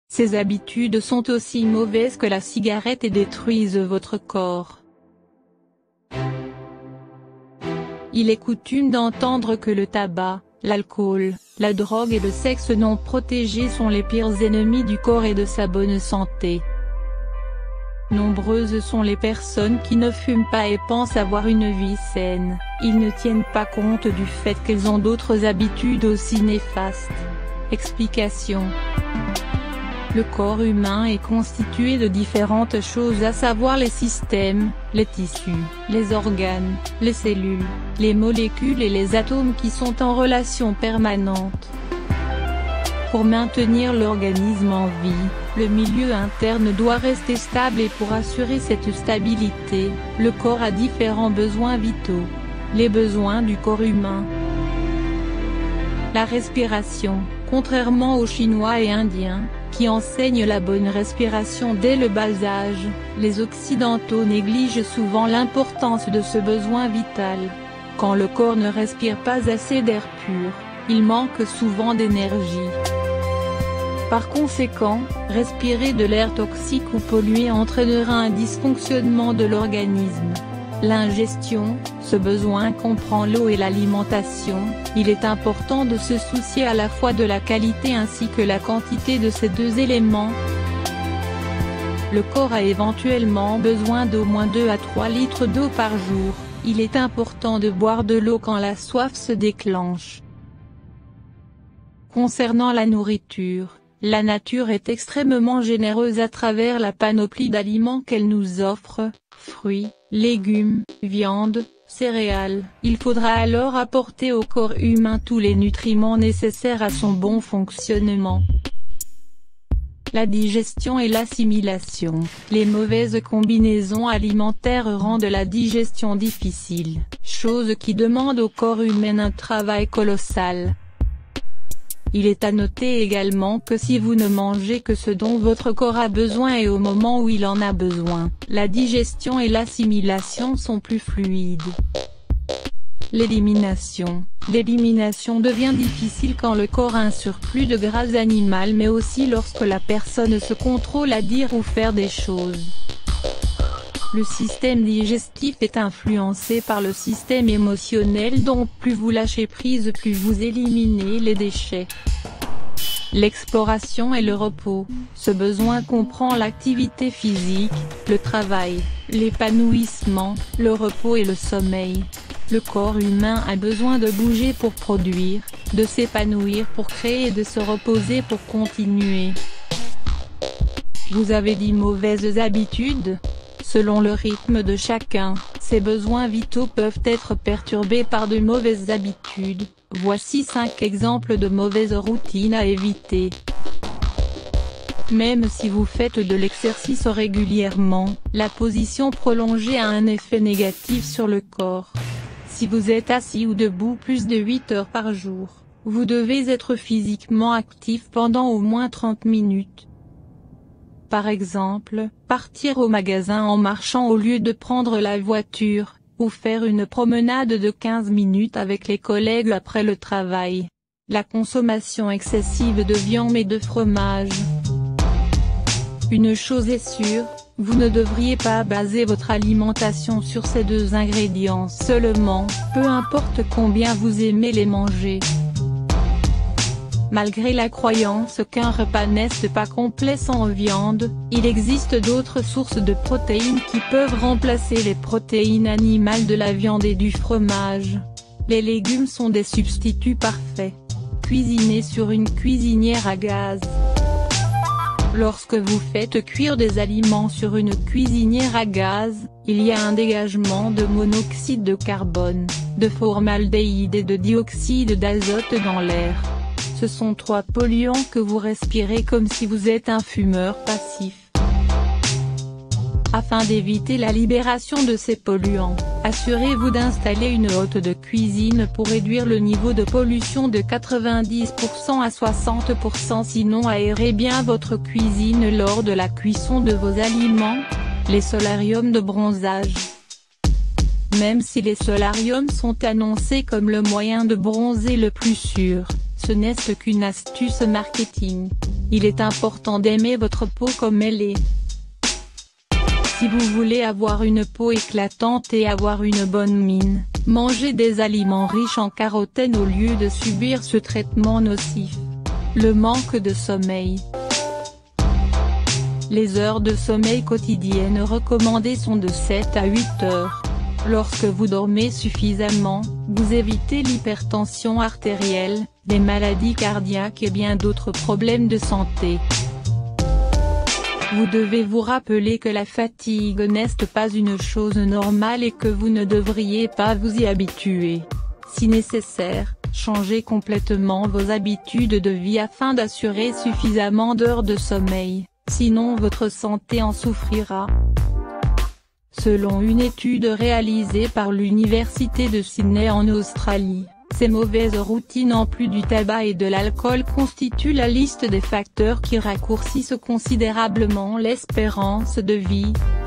Ces habitudes sont aussi mauvaises que la cigarette et détruisent votre corps. Il est coutume d'entendre que le tabac, l'alcool, la drogue et le sexe non protégé sont les pires ennemis du corps et de sa bonne santé. Nombreuses sont les personnes qui ne fument pas et pensent avoir une vie saine. Ils ne tiennent pas compte du fait qu'elles ont d'autres habitudes aussi néfastes. Explication. Le corps humain est constitué de différentes choses, à savoir les systèmes, les tissus, les organes, les cellules, les molécules et les atomes qui sont en relation permanente. Pour maintenir l'organisme en vie, le milieu interne doit rester stable et pour assurer cette stabilité, le corps a différents besoins vitaux. Les besoins du corps humain. La respiration, contrairement aux Chinois et Indiens, qui enseignent la bonne respiration dès le bas âge, les Occidentaux négligent souvent l'importance de ce besoin vital. Quand le corps ne respire pas assez d'air pur, il manque souvent d'énergie. Par conséquent, respirer de l'air toxique ou pollué entraînera un dysfonctionnement de l'organisme. L'ingestion, ce besoin comprend l'eau et l'alimentation, il est important de se soucier à la fois de la qualité ainsi que la quantité de ces deux éléments. Le corps a éventuellement besoin d'au moins 2 à 3 litres d'eau par jour, il est important de boire de l'eau quand la soif se déclenche. Concernant la nourriture, la nature est extrêmement généreuse à travers la panoplie d'aliments qu'elle nous offre, fruits, légumes, viande, céréales. Il faudra alors apporter au corps humain tous les nutriments nécessaires à son bon fonctionnement. La digestion et l'assimilation. Les mauvaises combinaisons alimentaires rendent la digestion difficile, chose qui demande au corps humain un travail colossal. Il est à noter également que si vous ne mangez que ce dont votre corps a besoin et au moment où il en a besoin, la digestion et l'assimilation sont plus fluides. L'élimination. L'élimination devient difficile quand le corps a un surplus de gras animal mais aussi lorsque la personne se contrôle à dire ou faire des choses. Le système digestif est influencé par le système émotionnel donc plus vous lâchez prise plus vous éliminez les déchets. L'exploration et le repos. Ce besoin comprend l'activité physique, le travail, l'épanouissement, le repos et le sommeil. Le corps humain a besoin de bouger pour produire, de s'épanouir pour créer et de se reposer pour continuer. Vous avez dit mauvaises habitudes ? Selon le rythme de chacun, ces besoins vitaux peuvent être perturbés par de mauvaises habitudes. Voici 5 exemples de mauvaises routines à éviter. Même si vous faites de l'exercice régulièrement, la position prolongée a un effet négatif sur le corps. Si vous êtes assis ou debout plus de 8 heures par jour, vous devez être physiquement actif pendant au moins 30 minutes. Par exemple, partir au magasin en marchant au lieu de prendre la voiture, ou faire une promenade de 15 minutes avec les collègues après le travail. La consommation excessive de viande et de fromage. Une chose est sûre, vous ne devriez pas baser votre alimentation sur ces 2 ingrédients seulement, peu importe combien vous aimez les manger. Malgré la croyance qu'un repas n'est pas complet sans viande, il existe d'autres sources de protéines qui peuvent remplacer les protéines animales de la viande et du fromage. Les légumes sont des substituts parfaits. Cuisiner sur une cuisinière à gaz. Lorsque vous faites cuire des aliments sur une cuisinière à gaz, il y a un dégagement de monoxyde de carbone, de formaldéhyde et de dioxyde d'azote dans l'air. Ce sont 3 polluants que vous respirez comme si vous êtes un fumeur passif. Afin d'éviter la libération de ces polluants, assurez-vous d'installer une hotte de cuisine pour réduire le niveau de pollution de 90% à 60% sinon aérez bien votre cuisine lors de la cuisson de vos aliments. Les solariums de bronzage. Même si les solariums sont annoncés comme le moyen de bronzer le plus sûr, ce n'est qu'une astuce marketing. Il est important d'aimer votre peau comme elle est. Si vous voulez avoir une peau éclatante et avoir une bonne mine, mangez des aliments riches en carotène au lieu de subir ce traitement nocif. Le manque de sommeil. Les heures de sommeil quotidiennes recommandées sont de 7 à 8 heures. Lorsque vous dormez suffisamment, vous évitez l'hypertension artérielle, les maladies cardiaques et bien d'autres problèmes de santé. Vous devez vous rappeler que la fatigue n'est pas une chose normale et que vous ne devriez pas vous y habituer. Si nécessaire, changez complètement vos habitudes de vie afin d'assurer suffisamment d'heures de sommeil, sinon votre santé en souffrira. Selon une étude réalisée par l'Université de Sydney en Australie, ces mauvaises routines en plus du tabac et de l'alcool constituent la liste des facteurs qui raccourcissent considérablement l'espérance de vie.